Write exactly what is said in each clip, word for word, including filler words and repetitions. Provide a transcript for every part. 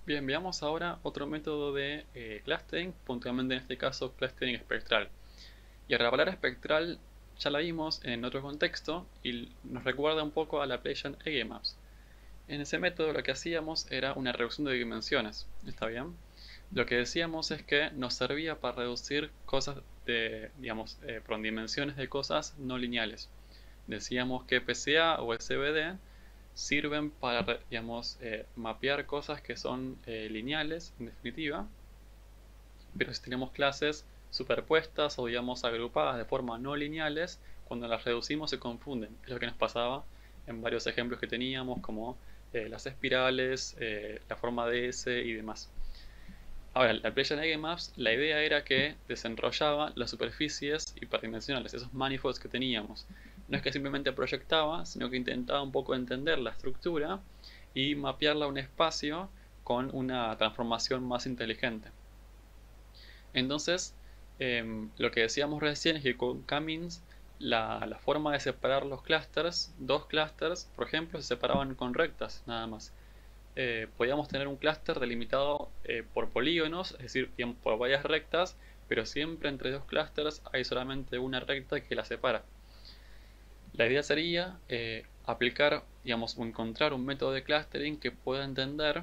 Bien, veamos ahora otro método de eh, clustering, puntualmente en este caso clustering espectral. Y ahora la palabra espectral ya la vimos en otro contexto y nos recuerda un poco a la Bayesian Eigemaps. En ese método lo que hacíamos era una reducción de dimensiones, ¿está bien? Lo que decíamos es que nos servía para reducir cosas de, digamos, eh, por dimensiones de cosas no lineales. Decíamos que P C A o S V D sirven para, digamos, eh, mapear cosas que son eh, lineales, en definitiva, pero si tenemos clases superpuestas o, digamos, agrupadas de forma no lineales, cuando las reducimos se confunden. Es lo que nos pasaba en varios ejemplos que teníamos, como eh, las espirales, eh, la forma de S y demás. Ahora, la Bayesian Eigemaps, la idea era que desenrollaba las superficies hiperdimensionales, esos manifolds que teníamos. No es que simplemente proyectaba, sino que intentaba un poco entender la estructura y mapearla a un espacio con una transformación más inteligente. Entonces, eh, lo que decíamos recién es que con K-means la, la forma de separar los clusters, dos clusters, por ejemplo, se separaban con rectas nada más. Eh, podíamos tener un clúster delimitado eh, por polígonos, es decir, por varias rectas, pero siempre entre dos clústeres hay solamente una recta que la separa. La idea sería eh, aplicar, digamos, o encontrar un método de clustering que pueda entender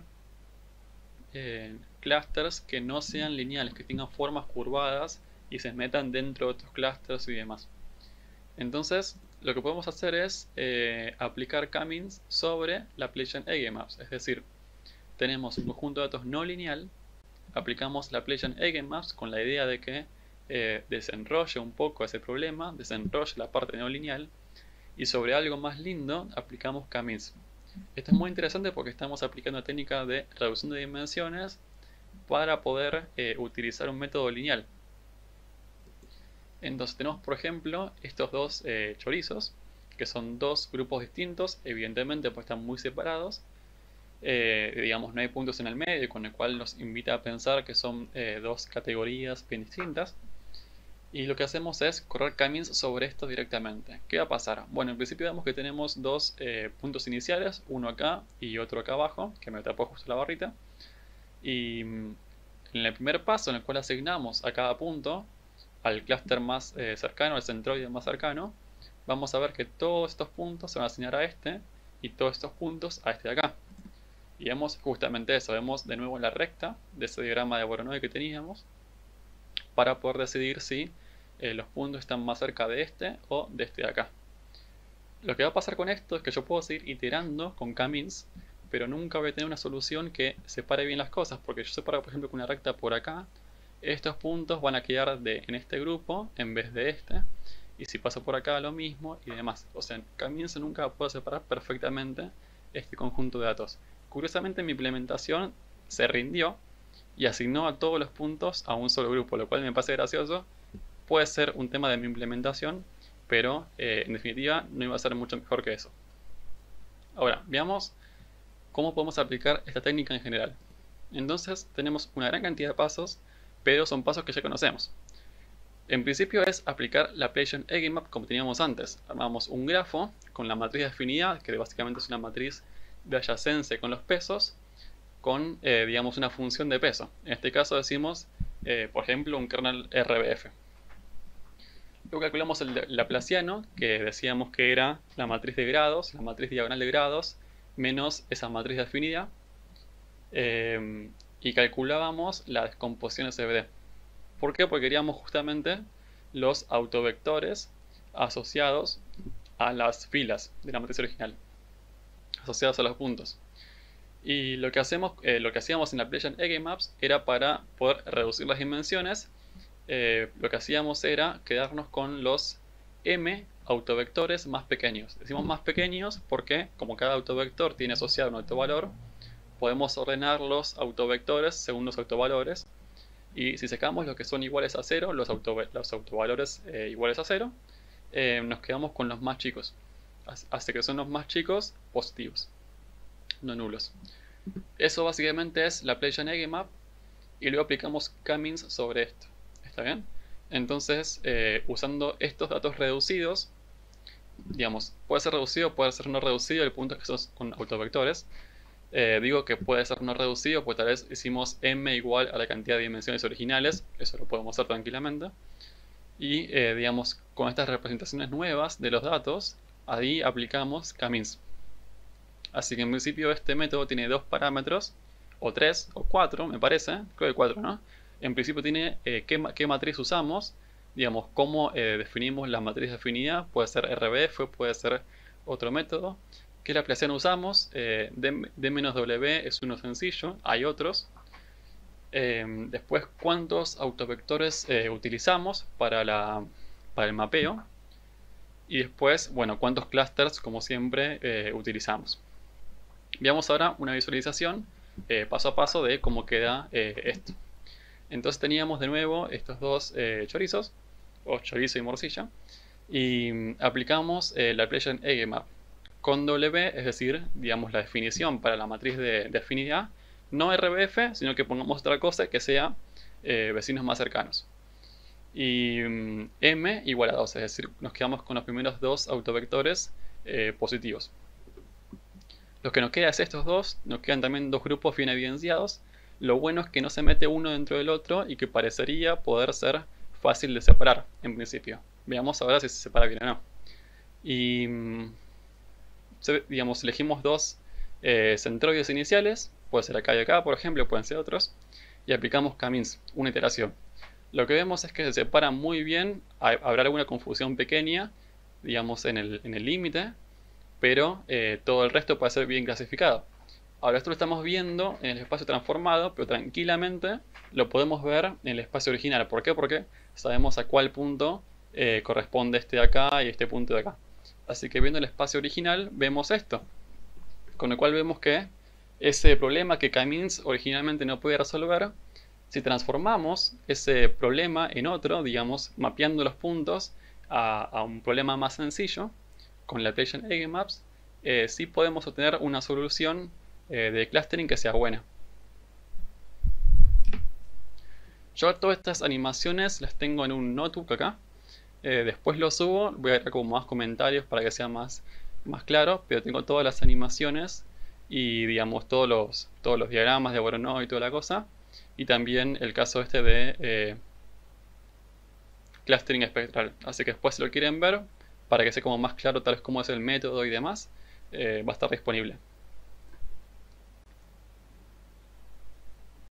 eh, clústeres que no sean lineales, que tengan formas curvadas y se metan dentro de otros clústeres y demás. Entonces, lo que podemos hacer es eh, aplicar K-means sobre la Bayesian Eigemaps, es decir, tenemos un conjunto de datos no lineal, aplicamos la Bayesian Eigemaps con la idea de que eh, desenrolle un poco ese problema, desenrolle la parte no lineal, y sobre algo más lindo aplicamos K-means. Esto es muy interesante porque estamos aplicando la técnica de reducción de dimensiones para poder eh, utilizar un método lineal. Entonces tenemos, por ejemplo, estos dos eh, chorizos, que son dos grupos distintos, evidentemente pues están muy separados. Eh, digamos, no hay puntos en el medio, con el cual nos invita a pensar que son eh, dos categorías bien distintas. Y lo que hacemos es correr K-means sobre esto directamente. ¿Qué va a pasar? Bueno, en principio vemos que tenemos dos eh, puntos iniciales, uno acá y otro acá abajo, que me tapó justo la barrita. Y mm, en el primer paso, en el cual asignamos a cada punto al clúster más eh, cercano, al centroide más cercano, vamos a ver que todos estos puntos se van a asignar a este y todos estos puntos a este de acá. Y vemos justamente eso, vemos de nuevo la recta de ese diagrama de Voronoi que teníamos para poder decidir si eh, los puntos están más cerca de este o de este de acá. Lo que va a pasar con esto es que yo puedo seguir iterando con K-means, pero nunca voy a tener una solución que separe bien las cosas, porque yo separo, por ejemplo, con una recta por acá, estos puntos van a quedar de, en este grupo en vez de este, y si paso por acá lo mismo y demás. O sea, en K-means nunca puedo separar perfectamente este conjunto de datos. Curiosamente mi implementación se rindió y asignó a todos los puntos a un solo grupo, lo cual me parece gracioso. Puede ser un tema de mi implementación, pero eh, en definitiva no iba a ser mucho mejor que eso. Ahora, veamos cómo podemos aplicar esta técnica en general. Entonces tenemos una gran cantidad de pasos, pero son pasos que ya conocemos. En principio es aplicar la Bayesian Eigenmap como teníamos antes. Armamos un grafo con la matriz de afinidad, que básicamente es una matriz de adyacencia con los pesos, con, eh, digamos, una función de peso. En este caso decimos, eh, por ejemplo, un kernel R B F. Luego calculamos el laplaciano, que decíamos que era la matriz de grados, la matriz diagonal de grados, menos esa matriz de afinidad. Eh, y calculábamos la descomposición S V D. ¿Por qué? Porque queríamos justamente los autovectores asociados a las filas de la matriz original, asociados a los puntos. Y lo que, hacemos, eh, lo que hacíamos en la Bayesian Eigemaps era para poder reducir las dimensiones. Eh, lo que hacíamos era quedarnos con los m autovectores más pequeños. Decimos más pequeños porque, como cada autovector tiene asociado un autovalor, podemos ordenar los autovectores según los autovalores. Y si sacamos los que son iguales a cero, los, auto, los autovalores eh, iguales a cero, eh, nos quedamos con los más chicos. Hasta que son los más chicos positivos, no nulos. Eso básicamente es la Bayesian Eigenmap y luego aplicamos K-means sobre esto. ¿Está bien? Entonces, eh, usando estos datos reducidos, digamos, puede ser reducido, puede ser no reducido, el punto es que son con autovectores. Eh, digo que puede ser no reducido, pues tal vez hicimos m igual a la cantidad de dimensiones originales, eso lo podemos hacer tranquilamente. Y eh, digamos, con estas representaciones nuevas de los datos, ahí aplicamos k-means. Así que en principio este método tiene dos parámetros, o tres, o cuatro, me parece, creo que cuatro, ¿no? En principio tiene eh, qué, qué matriz usamos, digamos, cómo eh, definimos la matriz de afinidad, puede ser R B F, puede ser otro método. ¿Qué laplaciano usamos? Eh, D, D menos W es uno sencillo, hay otros. Eh, después, ¿cuántos autovectores eh, utilizamos para, la, para el mapeo? Y después, bueno, ¿cuántos clusters, como siempre, eh, utilizamos? Veamos ahora una visualización eh, paso a paso de cómo queda eh, esto. Entonces teníamos de nuevo estos dos eh, chorizos, o chorizo y morcilla, y mm, aplicamos eh, la Laplacian Eigenmap con W, es decir, digamos la definición para la matriz de, de afinidad, no R B F, sino que pongamos otra cosa que sea eh, vecinos más cercanos. Y mm, M igual a dos, es decir, nos quedamos con los primeros dos autovectores eh, positivos. Lo que nos queda es estos dos, nos quedan también dos grupos bien evidenciados. Lo bueno es que no se mete uno dentro del otro y que parecería poder ser fácil de separar en principio. Veamos ahora si se separa bien o no. Y mm, digamos, elegimos dos eh, centroides iniciales, puede ser acá y acá, por ejemplo, pueden ser otros, y aplicamos k-means, una iteración. Lo que vemos es que se separa muy bien, habrá alguna confusión pequeña, digamos, en el límite, pero eh, todo el resto puede ser bien clasificado. Ahora esto lo estamos viendo en el espacio transformado, pero tranquilamente lo podemos ver en el espacio original. ¿Por qué? Porque sabemos a cuál punto eh, corresponde este de acá y este punto de acá. Así que viendo el espacio original vemos esto, con lo cual vemos que ese problema que k-means originalmente no puede resolver, si transformamos ese problema en otro, digamos, mapeando los puntos a, a un problema más sencillo, con la Laplacian Eigenmaps, eh, sí podemos obtener una solución eh, de clustering que sea buena. Yo todas estas animaciones las tengo en un notebook acá. Eh, después lo subo, voy a agregar como más comentarios para que sea más, más claro, pero tengo todas las animaciones y digamos todos los, todos los diagramas de Voronoi y toda la cosa. Y también el caso este de eh, clustering espectral. Así que después si lo quieren ver, para que sea como más claro tal vez cómo es el método y demás, eh, va a estar disponible.